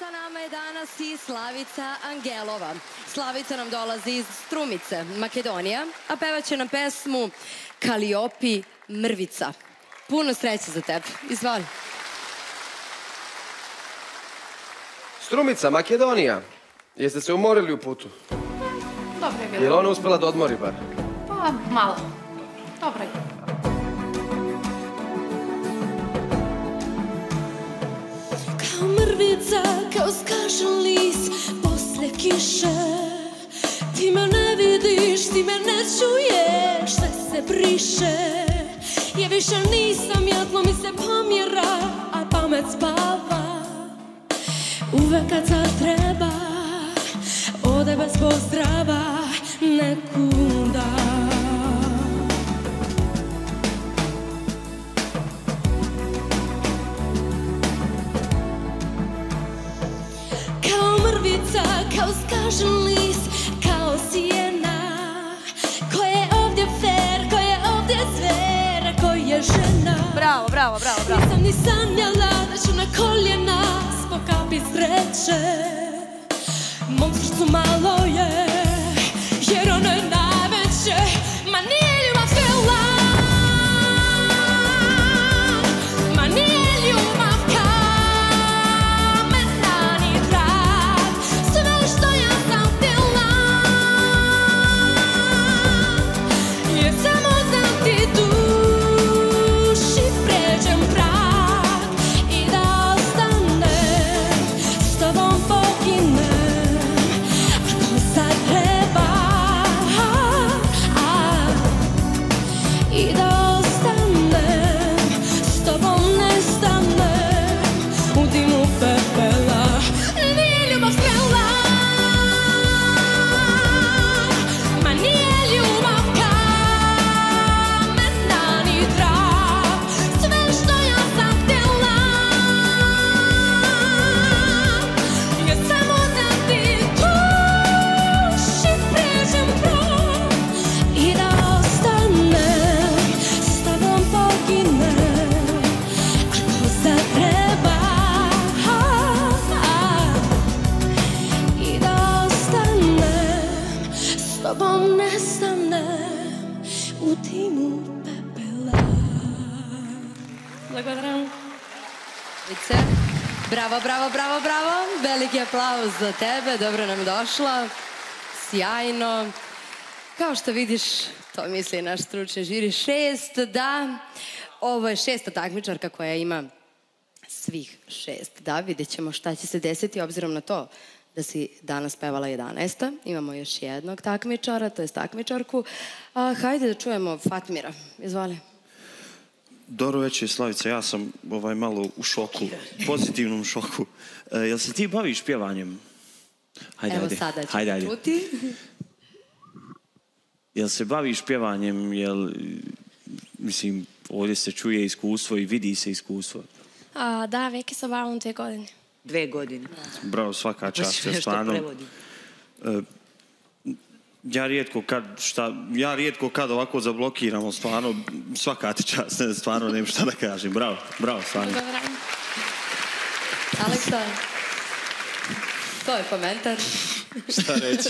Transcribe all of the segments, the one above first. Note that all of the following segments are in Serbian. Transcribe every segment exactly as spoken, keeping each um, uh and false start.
Sa nama je danas i Slavica Angelova. Slavica nam dolazi iz Strumice, Makedonija, a pevaće nam pesmu Kaliopi, Mrvica. Puno sreće za tebe. Izvoli. Strumica, Makedonija. Jeste se umorili u putu? Dobro je bilo. Je li ona uspela da odmori bar? Pa, malo. Dobro je. Kao mrvica, kao skažen list posle kiše. Ti me ne vidiš, ti me ne čuješ, sve se briše. Ja više nisam, jedno mi se pomjera, a pamet spava. Uvek kad sad treba, ode bez pozdrava nekuda. Kao mrvica, kao skažen list, kao sjena, ko je ovdje fer, ko je ovdje zver, ko je žena. Bravo, bravo, bravo, bravo. Nisam ni sanjala da ću na koljena zbog kapi sreće. Mom srcu malo je, jer ono je najveće. Ma nije ljubav svela, ma nije ljubav kamena ni drag. Sve što ja sam htjela je samo da ti duši pređem prag i da ostanem s tobom poginem. Ako sad treba i da ostanem s tobom nestanem u dimu pepela. Nije ljubav strela, ma nije ljubav kamena ni drag. Sve što ja sam htjela je samo da ti duši pređem prag i da ostanem s tobom poginem. Ako sad treba i da ostanem s tobom nestanem u dimu pepela. Благодарам. Slavice, bravo, bravo, bravo, bravo. Veliki aplauz za tebe, dobro nam došla. Sjajno. Kao što vidiš, to misli naš stručni žiri, šest, da. Ovo je šesta takmičarka koja ima svih šest. Da, vidjet ćemo šta će se desiti obzirom na to da si danas pevala jedanaesta. Imamo još jednog takmičara, to je takmičarku. A, hajde da čujemo Fatmira. Izvoli. Dobro večer, Slavica, ja sam ovaj malo u šoku, pozitivnom šoku. E, jel se ti baviš pjevanjem? Hajde, Evo hajde. sada ćemo Hajde, hajde. čuti. Jel se baviš pjevanjem, jel, mislim, ovdje se čuje iskustvo i vidi se iskustvo. A, da, veke se bavim dve godine. Dve godine. Bravo, svaka čast, jer stvarno. E, ja rijetko kad, šta, ja rijetko kad ovako zablokiramo, stvarno, svaka ti čast, ne, stvarno nemam šta da kažem. Bravo, bravo, stvarno. Благодарам. Aleksa, to je komentar. Šta reći?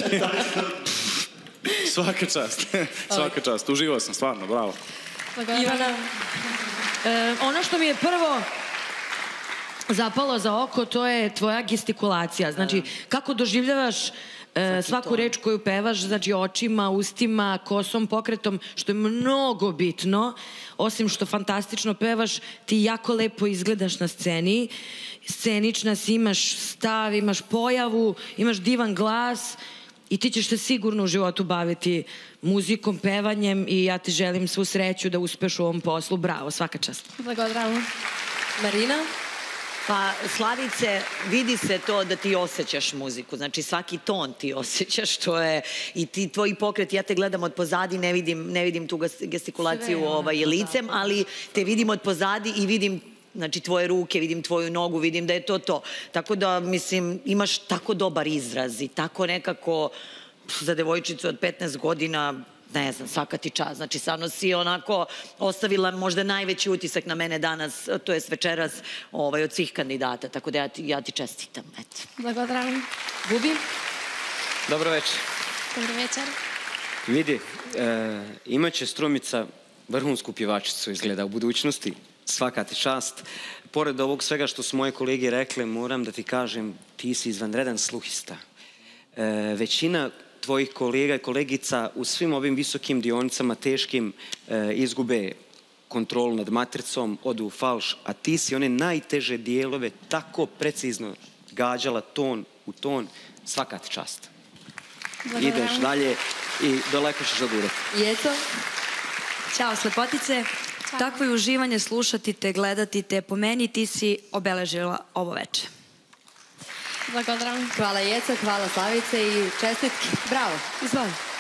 Svaka čast. Svaka čast. Uživao sam, stvarno, bravo. Ivana, e, ono što mi je prvo zapalo za oko, to je tvoja gestikulacija. Znači, kako doživljavaš e, svaku reč koju pevaš, znači očima, ustima, kosom, pokretom, što je mnogo bitno. Osim što fantastično pevaš, ti jako lepo izgledaš na sceni. Scenična si, imaš stav, imaš pojavu, imaš divan glas i ti ćeš se sigurno u životu baviti muzikom, pevanjem i ja ti želim svu sreću da uspeš u ovom poslu. Bravo, svaka čast. Благодарам. Marina? Pa, Slavice, vidi se to da ti osjećaš muziku. Znači, svaki ton ti osjećaš, to je i ti, tvoji pokreti, ja te gledam od pozadi, ne vidim, ne vidim tu gestikulaciju ovaj, licem, ali te vidim od pozadi i vidim, znači, tvoje ruke, vidim tvoju nogu, vidim da je to to. Tako da, mislim, imaš tako dobar izraz i tako nekako za devojčicu od petnaest godina ne znam, svaka ti čast. Znači, stvarno si onako ostavila možda najveći utisak na mene danas, to jest večeras, od svih kandidata. Tako da ja ti čestitam. Blagodaram. Bubi? Dobro večer. Dobro večer. Vidi, imaće Strumica vrhunsku pjevačicu izgleda u budućnosti. Svaka ti čast. Pored ovog svega što su moje kolege rekle, moram da ti kažem, ti si izvanredan sluhista. Većina tvojih kolega i kolegica u svim ovim visokim dionicama teškim izgube kontrolu nad matricom, odu u falš, a ti si one najteže dijelove tako precizno gađala ton u ton. Svaka ti čast. Ideš dalje i daleko ćeš dogurati. I eto. Ćao, slepotice. Takvo je uživanje slušati te, gledati te. Po meni ti si obeležila ovo večer. Blagodaram. Hvala Jeca, hvala Slavice i čestitke. Bravo. Izvoli.